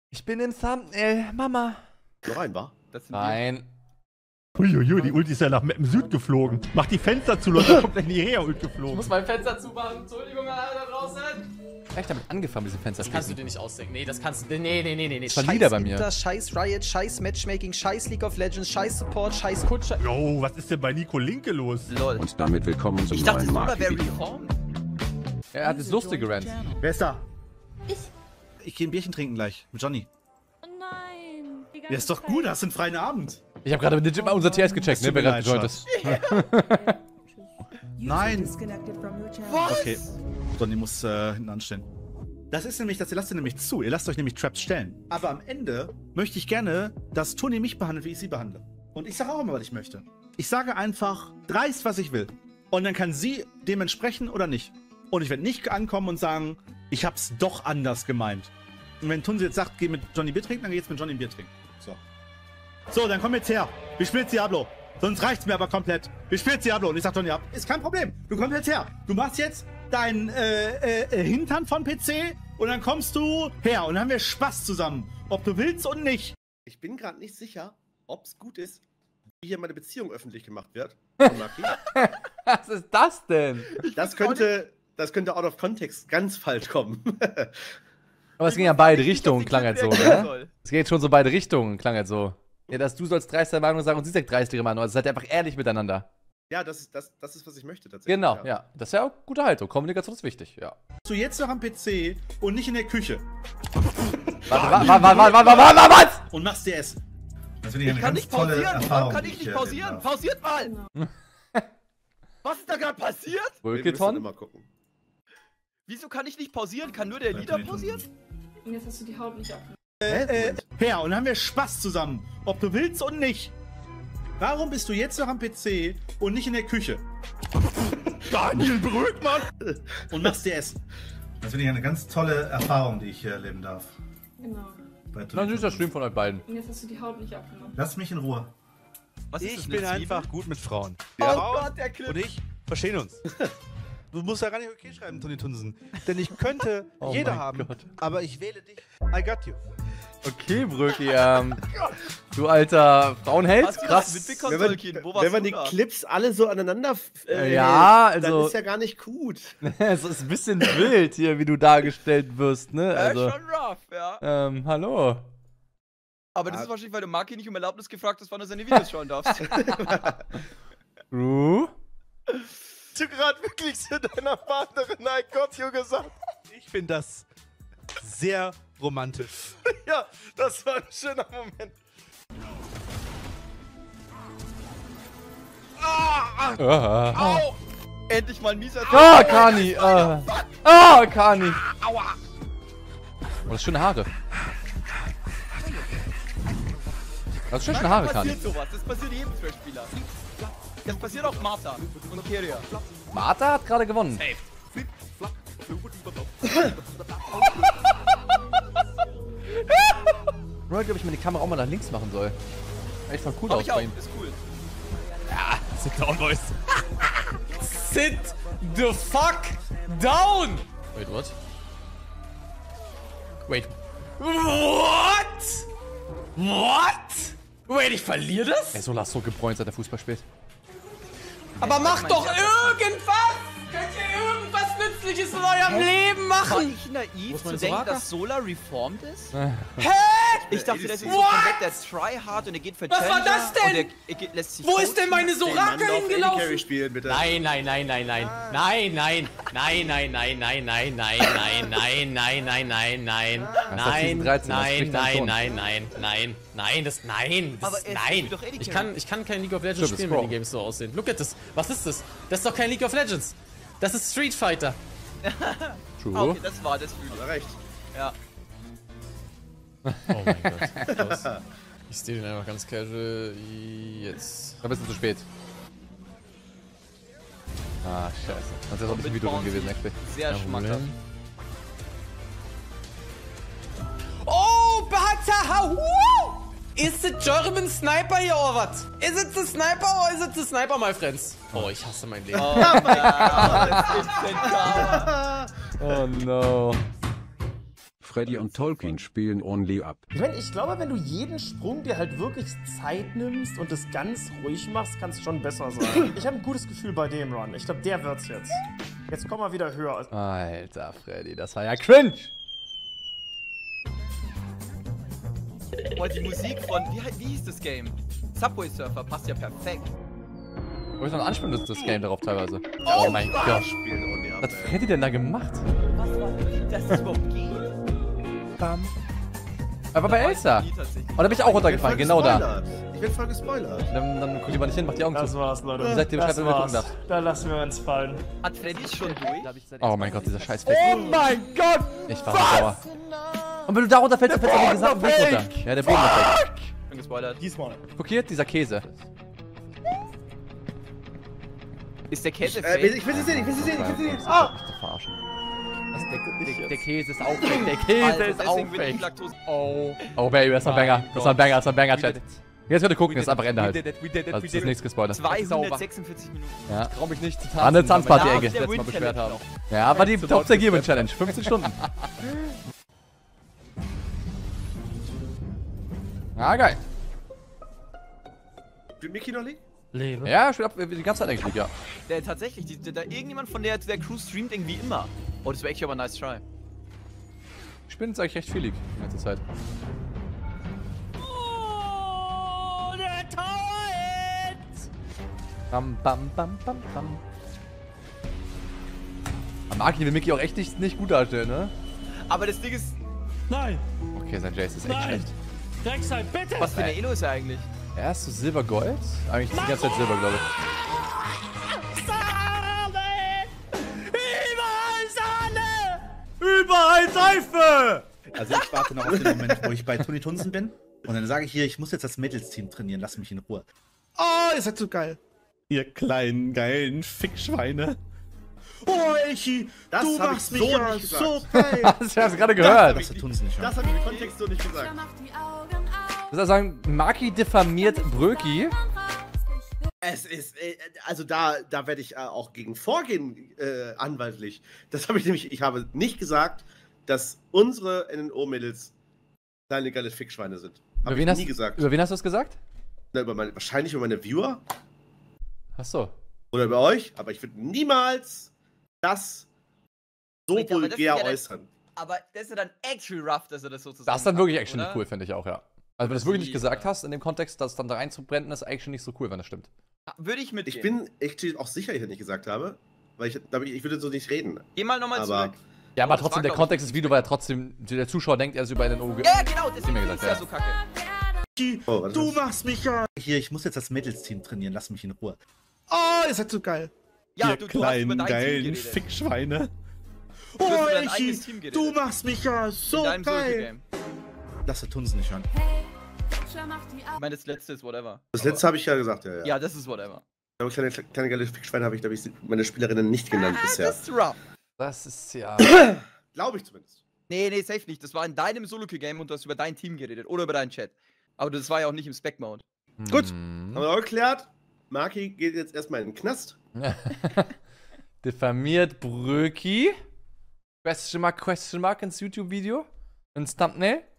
Ich bin im Thumbnail, Mama. Noch ein, wa? Nein. Uiuiui, die Ulti ist ja nach Mappen Süd geflogen. Mach die Fenster zu, Leute, kommt in die Rea-Ult Ich geflogen. muss mein Fenster zumachen. Entschuldigung, da draußen. Ich damit angefangen, diese Fenster zu Kannst du dir nicht ausdenken. Nee, das kannst du. Nee. Das war Lieder bei mir. Inter, scheiß Riot, scheiß Matchmaking, scheiß League of Legends, scheiß Support, scheiß Kutscher. Jo, was ist denn bei Nico Linke los? Lol. Und damit willkommen zum Ich dachte, neuen Solar wäre Marke-Video. reformed. Er hat das Lustige gerannt. Wer ist da? Ich gehe ein Bierchen trinken gleich mit Johnny. Oh nein. Die Ja, ist doch gut, hast einen freien Abend. Ich habe gerade legit mal unser TS gecheckt, ne, wer gerade gejoint ist. Nein. Was? Okay. Johnny muss hinten anstehen. Das ist nämlich, ihr lasst ihr nämlich zu. Ihr lasst euch nämlich Traps stellen. Aber am Ende möchte ich gerne, dass Toni mich behandelt, wie ich sie behandle. Und ich sage auch immer, was ich möchte. Ich sage einfach dreist, was ich will. Und dann kann sie dem entsprechen oder nicht. Und ich werde nicht ankommen und sagen, ich hab's doch anders gemeint. Und wenn Tunsi jetzt sagt, geh mit Johnny Bier trinken, dann geh jetzt mit Johnny Bier trinken. So. So, dann komm jetzt her. Wir spielen jetzt Diablo. Sonst reicht's mir aber komplett. Wir spielen jetzt Diablo. Und ich sag Johnny, ja, ist kein Problem. Du kommst jetzt her. Du machst jetzt dein Hintern von PC und dann kommst du her. Und dann haben wir Spaß zusammen. Ob du willst und nicht. Ich bin gerade nicht sicher, ob es gut ist, wie hier meine Beziehung öffentlich gemacht wird. Maki. Was ist das denn? Das könnte out of context ganz falsch kommen. Aber es ging ja beide Richtungen, klang halt so, ne? Es geht schon so beide Richtungen, klang halt so. Ja, dass du sollst dreistere Meinung sagen und sie sagt dreistere Meinung. Also seid ihr einfach ehrlich miteinander. Ja, das ist, was ich möchte tatsächlich. Genau, ja. Das ist ja auch gute Haltung. Kommunikation ist wichtig, ja. Du jetzt noch am PC und nicht in der Küche. Was? Und machst dir Essen. Das finde Ich kann nicht pausieren. Warum kann ich nicht pausieren? Pausiert mal. Was ist da gerade passiert? Wir müssen Wolketon? immer gucken. Wieso kann ich nicht pausieren? Kann nur der Leader pausieren? Und jetzt hast du die Haut nicht ab. Her und dann haben wir Spaß zusammen. Ob du willst und nicht. Warum bist du jetzt noch am PC und nicht in der Küche? Daniel Brückmann! Und machst dir Essen. Das finde ich eine ganz tolle Erfahrung, die ich hier erleben darf. Genau. Bei Na, süßer Stream von euch beiden. Und jetzt hast du die Haut nicht abgenommen. Lass mich in Ruhe. Was ist das, Ich eine bin Zwiebel? einfach gut mit Frauen. Oh Frauen Gott, der Clip. und ich verstehen uns. Du musst ja gar nicht okay schreiben, Toni Tunsen. Denn ich könnte Oh jeder mein haben, Gott. aber ich wähle dich. I got you. Okay, Bröki, du alter Frauenheld, Hast du das krass. mitbekommen, Wenn Solkin? Wo man, warst wenn man du die da? Clips alle so aneinander Ja, hält, also- dann ist ja gar nicht gut. Es ist ein bisschen wild hier, wie du dargestellt wirst, ne? Also, Schon rough, ja. hallo. Aber das ist wahrscheinlich, weil du Maki nicht um Erlaubnis gefragt hast, wann du seine Videos schauen darfst. Ru? Hast du gerade wirklich zu deiner Partnerin I got you gesagt? Ich finde das sehr romantisch. Ja, das war ein schöner Moment. Au! Endlich mal ein mieser Ah, Kani! Kani! Aua! Oh, das ist schöne Haare. Das ist schöne Haare, Das Kani. passiert sowas, das passiert jedem Trash-Spieler. Das passiert auch Martha und Keria. Martha hat gerade gewonnen. Ich weiß, ob ich mir die Kamera auch mal nach links machen soll. Echt voll cool Hab aus ich auch, bei ihm. ist cool. Sit down, boys. Sit the fuck down! Wait, what? Wait. What? Wait, ich verliere das? Ey, Solar ist so gebräunt, seit er Fußball spielt. Aber macht doch irgendwas! Könnt ihr irgendwas Nützliches in eurem Leben War machen? ich naiv man zu das denken, Soraka? dass Solar reformed ist? Hä? Ich dachte, das ist so What? komplett der Tryhard und er geht für Was war Challenger das denn? und er lässt sich Wo ist denn meine Den Mann Soraka auf Carry hingelaufen? spielen, bitte. Nein. Nein, nein, nein, nein, nein, nein, nein, nein, nein, nein, nein, nein, nein, nein, nein, nein, nein, nein, Aber er spielt doch eh die Carry. Ich kann kein League of Legends spielen, wenn die Games so aussehen. Look at this. Was ist das? Das ist doch kein League of Legends. Das ist Street Fighter. Ah, True. okay, das war das Video. Hat er recht. Ja. Oh mein Gott. Krass. Ich stehe den einfach ganz casual. Jetzt. Da bist du zu spät. Ah, scheiße. Das ist auch nicht ein Video drin gewesen, actually. Sehr schmackhaft. Oh, Bata! Is it German Sniper here or what? Is it the Sniper or is it the Sniper, my friends? Oh, ich hasse mein Leben. Oh mein Gott, das ist ein Karma. Oh no. Freddy und Tolkien spielen Only Up. Ich glaube, wenn du jeden Sprung dir halt wirklich Zeit nimmst und das ganz ruhig machst, kann es schon besser sein. Ich habe ein gutes Gefühl bei dem Run. Ich glaube, der wird's jetzt. Jetzt komm mal wieder höher. Alter, Freddy, das war ja cringe. Oh, die Musik von, wie hieß das Game? Subway Surfer passt ja perfekt. Wo ist noch ein Anspielen, das Game darauf teilweise. Oh mein Gott. Was hat Freddy denn da gemacht? Was war das? Dass das überhaupt geht? Aber bei Elsa. Oh, da bin ich auch runtergefallen, genau da. Ich bin voll gespoilert. Dann guck lieber nicht hin, mach die Augen zu. Das war's, Leute. Wie seid ihr Bescheid, wenn wir gucken darf? Da lassen wir uns fallen. Hat Freddy schon durch? Oh mein Gott, dieser scheiß Fake. Oh mein Gott! Ich war sauer. Und wenn du da runterfällst, dann fällst du den gesamten Weg runter. Ja, der Boden ist weg. Ich bin gespoilert. Diesmal. Guck hier, dieser Käse. Ist der Käse Ich fake? will sie sehen, ich will sie sehen, ich will sie sehen. Ah! Verarschen. Der Käse ist auch fake, der Käse ist auch fake. Oh Baby, das war ein Banger. Das war ein Banger, das war ein Banger, Chat. Jetzt bitte gucken, das ist einfach Ende halt. Also das ist nichts gespoilert. 246 Minuten. Ja. Ich trau mich nicht zu tanzen. War eine Tanzparty, Ja, Ecke. der Letztes Mal beschwert haben. Win-Challenge Ja, war die Top Segment Challenge. 15 Stunden. Ah, geil. Will Mickey noch liegen? Lebe. Ja, spielt ab die ganze Zeit eigentlich, ja. Tatsächlich, da irgendjemand von der Crew streamt irgendwie immer. Oh, das wäre echt aber nice try. Ich bin jetzt eigentlich recht vielig die ganze Zeit. Oh, der Tower Hit! Bam, bam, bam, bam, bam. Maki will Mickey auch echt nicht gut darstellen, ne? Aber das Ding ist, Nein! Okay, sein Jace ist echt Nein! schlecht. Rek'Sai, bitte! was für eine Elo ist er eigentlich? Er ist so Silber-Gold? Eigentlich die ganze Zeit Silber, glaube ich. Überall Seife! Also ich warte noch auf den Moment, wo ich bei Toni Tunsen bin. Und dann sage ich hier, ich muss jetzt das Mädelsteam trainieren, lass mich in Ruhe. Oh, ihr seid so geil. Ihr kleinen, geilen Fickschweine. Oh, Echi, Das du hab machst ich mich so ja nicht so gesagt. geil. Das hast du gerade gehört. Das hat Tunsen nicht Das hören. habe ich im Kontext so nicht gesagt. Ich muss sagen, Maki diffamiert Bröki. Es ist, also da werde ich auch gegen vorgehen, anwaltlich. Das habe ich nämlich, ich habe nicht gesagt, dass unsere NNO-Mädels kleine geile Fickschweine sind. Habe ich nie gesagt. Über wen hast du das gesagt? Na, wahrscheinlich über meine Viewer Achso. oder über euch, aber ich würde niemals das so Wait, aber das vulgär ist ja äußern. Aber das ist ja dann actually rough, dass er das sozusagen Das ist dann wirklich macht, actually oder? cool, finde ich auch, ja. Also wenn du es wirklich nicht gesagt hast, in dem Kontext, das dann da reinzubrennen, ist actually nicht so cool, wenn das stimmt. Würde ich mitgehen. Ich bin echt auch sicher, ich hätte nicht gesagt habe, weil ich würde so nicht reden. Geh mal nochmal Aber zurück. Ja, aber das trotzdem, war, der glaub ich, Kontext des Videos war ja trotzdem, der Zuschauer denkt, er ist über einen OG. Ja, genau, deswegen mir ist gesagt, ja ja. so kacke. Oh, was Du ist- machst mich ja. Hier, ich muss jetzt das Mädelsteam trainieren, lass mich in Ruhe. Oh, ihr seid so geil. Ja, ihr du hast kleinen, über dein Team geilen geredet. Fickschweine. Du hast Oh, über dein Echi, eigenes Team geredet. du machst mich ja In so deinem geil. Solo-Game. Lass der Tunsen nicht hören. Ich meine, das letzte ist whatever. Das letzte habe ich ja gesagt, ja. Ja, das ist whatever. Aber kleine geile Fickschweine habe ich, glaube ich, meine Spielerinnen nicht genannt bisher. Das ist rough. Das ist ja... Glaube ich zumindest. Nee, safe nicht. Das war in deinem Solo-Game und du hast über dein Team geredet. Oder über deinen Chat. Aber das war ja auch nicht im Spec-Mode. Gut. Mhm. Haben wir auch geklärt. Maki geht jetzt erstmal in den Knast. Diffamiert Bröki. Question mark ins YouTube-Video. Ins Thumbnail.